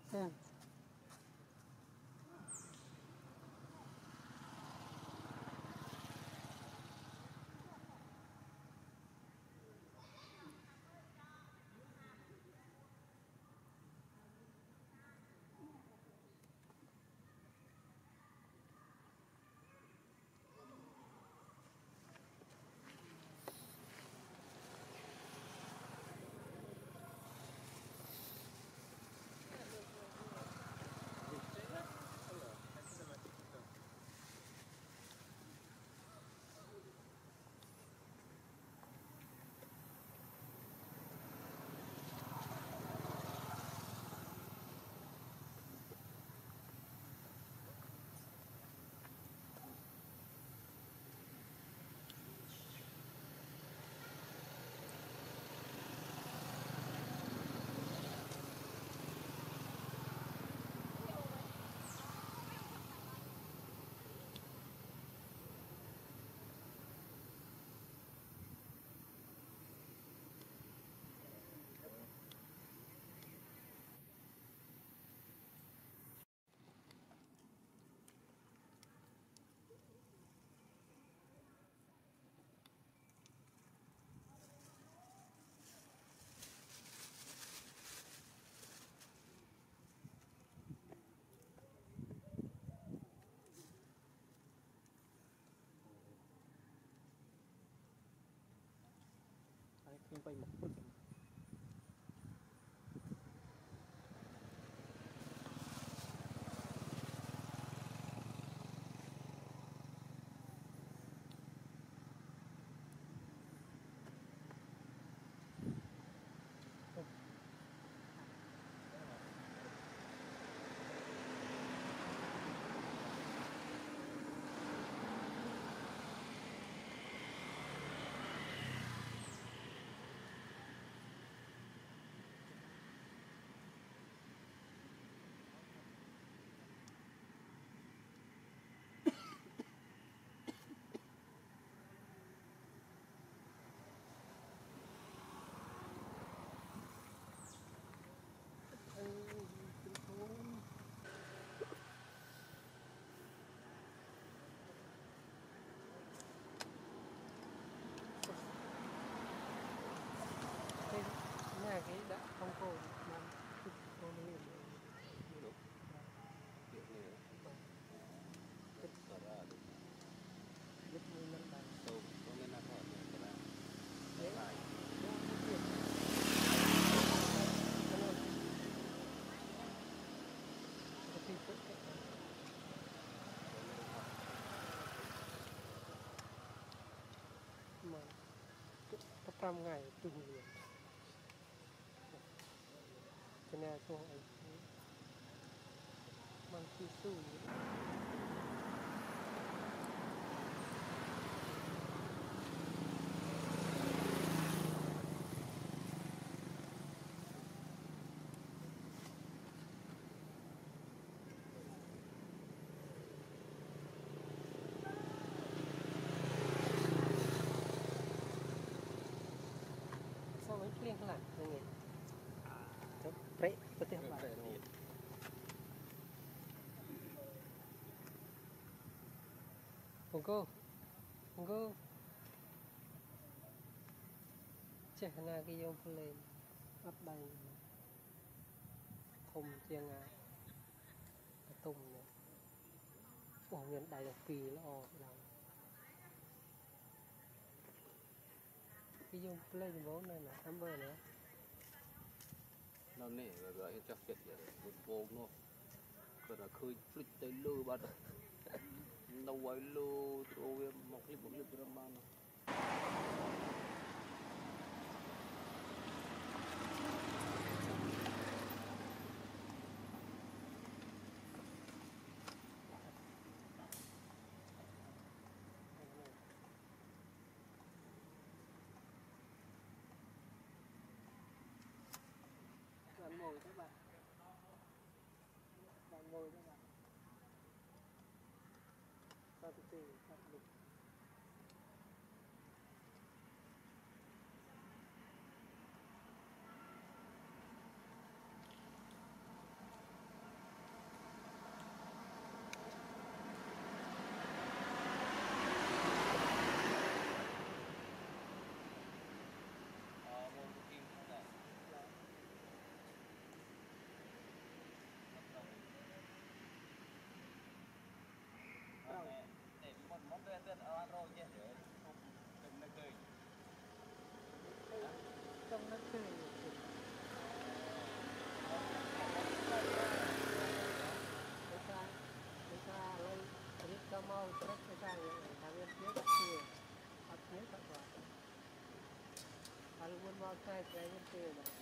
Ừ. Không bay một phút. Cái này đã không cô làm cô đi được việc này rất là rất nhiều năm nay tôi có nên làm hỏi này là đấy lại mà có 5 ngày từng liền cho nên tôi mang chi su sao mấy liên lạc như vậy Pre, betul Pak. Monggo. Cek na cái dòng lên ấp đây thùng chiang tùng này. Ủa nhận đại được pì lo làm. Cái dòng lên bố này là amber nữa. Nó nè rồi cho chết vậy một vô nó cái là khơi flip tới lơ bắt đâu vậy lơ rồi một clip drama nó Bạn ngồi các bạn. Bạn ngồi các bạn. Sao từ bạn được. Hãy subscribe cho kênh Ghiền Mì Gõ để không bỏ lỡ những video hấp dẫn.